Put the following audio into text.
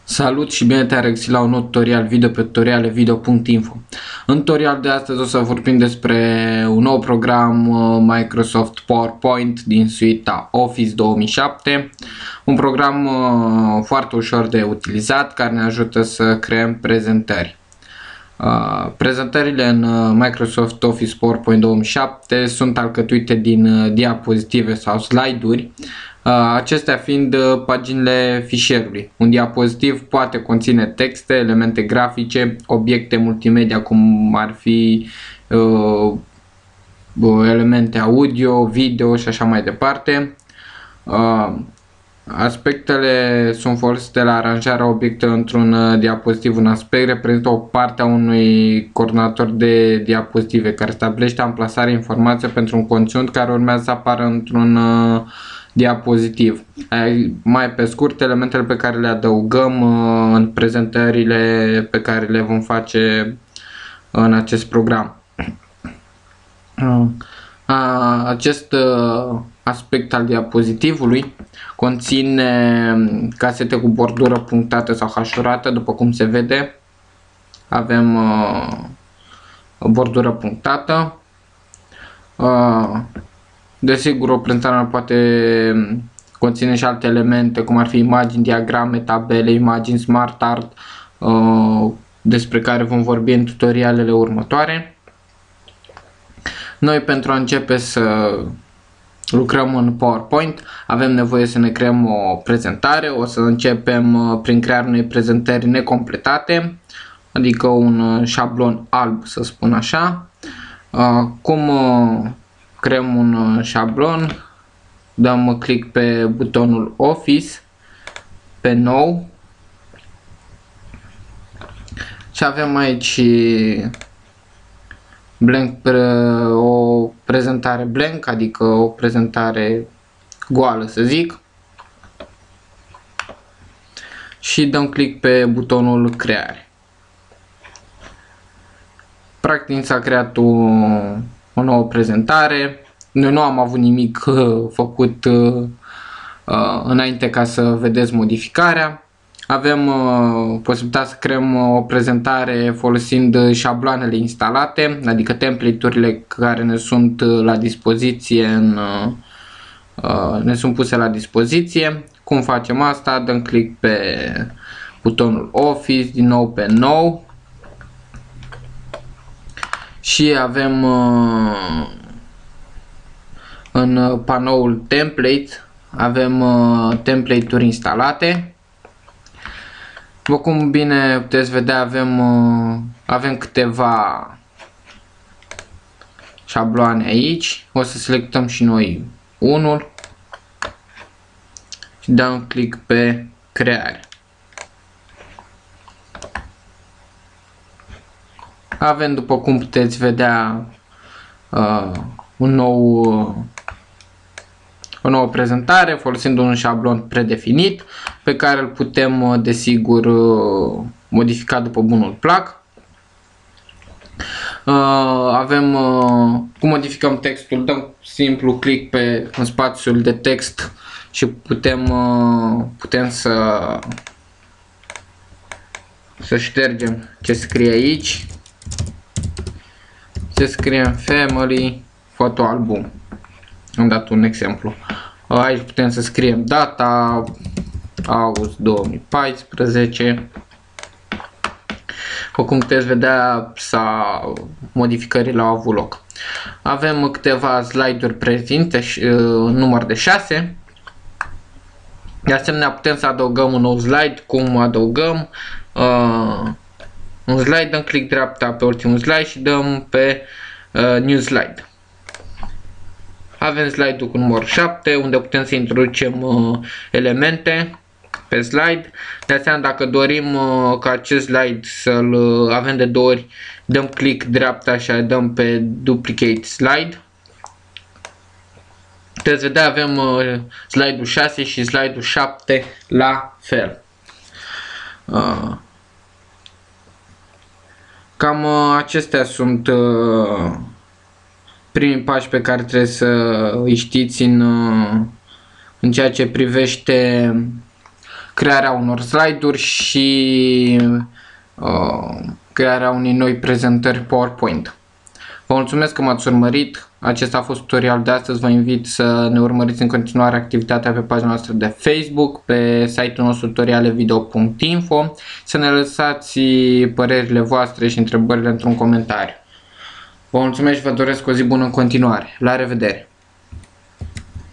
Salut și bine te-am regăsit la un nou tutorial video pe tutorialevideo.info. În tutorial de astăzi o să vorbim despre un nou program Microsoft PowerPoint din suita Office 2007. Un program foarte ușor de utilizat care ne ajută să creăm prezentări. Prezentările în Microsoft Office PowerPoint 2007 sunt alcătuite din diapozitive sau slide-uri, acestea fiind paginile fișierului. Un diapozitiv poate conține texte, elemente grafice, obiecte multimedia cum ar fi elemente audio, video și așa mai departe. Aspectele sunt folosite la aranjarea obiectelor într-un diapozitiv. Un aspect reprezintă o parte a unui coordonator de diapozitive care stabilește amplasarea informației pentru un conținut care urmează să apară într-un diapozitiv. Mai pe scurt, elementele pe care le adăugăm în prezentările pe care le vom face în acest program. Acest aspect al diapozitivului conține casete cu bordură punctată sau hașurată, după cum se vede. Avem bordură punctată. Desigur, o prezentare poate conține și alte elemente, cum ar fi imagini, diagrame, tabele, imagini, smart art, despre care vom vorbi în tutorialele următoare. Noi, pentru a începe să lucrăm în PowerPoint, avem nevoie să ne creăm o prezentare. O să începem prin crearea unei prezentări necompletate, adică un șablon alb, să spun așa. Cum creăm un șablon? Dăm click pe butonul Office, pe nou, și avem aici blank, o prezentare blank, adică o prezentare goală, să zic, și dăm click pe butonul creare. Practic s-a creat o nouă prezentare. Noi nu am avut nimic făcut înainte ca să vedeți modificarea. Avem posibilitatea să creăm o prezentare folosind șabloanele instalate, adică template-urile care ne sunt la dispoziție, ne sunt puse la dispoziție. Cum facem asta? Dăm click pe butonul Office, din nou pe nou, și avem în panoul Template, avem template-uri instalate. După cum bine puteți vedea, avem câteva șabloane aici. O să selectăm și noi unul și dăm click pe creare. Avem, după cum puteți vedea, o nouă prezentare folosind un șablon predefinit pe care îl putem, desigur, modifica după bunul plac. Cum modificăm textul? Dăm simplu click în spațiul de text și putem să ștergem ce scrie aici. Să scriem Family Photo Album. Am dat un exemplu. Aici putem să scriem data, august 2014. Cum puteți vedea, modificările au avut loc. Avem câteva slide-uri prezente, număr de 6. De asemenea, putem să adăugăm un nou slide. Cum adăugăm un slide? Dăm click dreapta pe ultimul slide și dăm pe New Slide. Avem slide-ul cu numărul 7, unde putem să introducem elemente pe slide. De asemenea, dacă dorim ca acest slide să-l avem de 2 ori, dăm click dreapta și dăm pe Duplicate Slide. Puteți vedea, avem slide-ul 6 și slide-ul 7 la fel. Cam acestea sunt primii pași pe care trebuie să îi știți în ceea ce privește crearea unor slide-uri și crearea unei noi prezentări PowerPoint. Vă mulțumesc că m-ați urmărit. Acesta a fost tutorial de astăzi. Vă invit să ne urmăriți în continuare activitatea pe pagina noastră de Facebook, pe site-ul nostru tutorialevideo.info, să ne lăsați părerile voastre și întrebările într-un comentariu. Vă mulțumesc și vă doresc o zi bună în continuare. La revedere!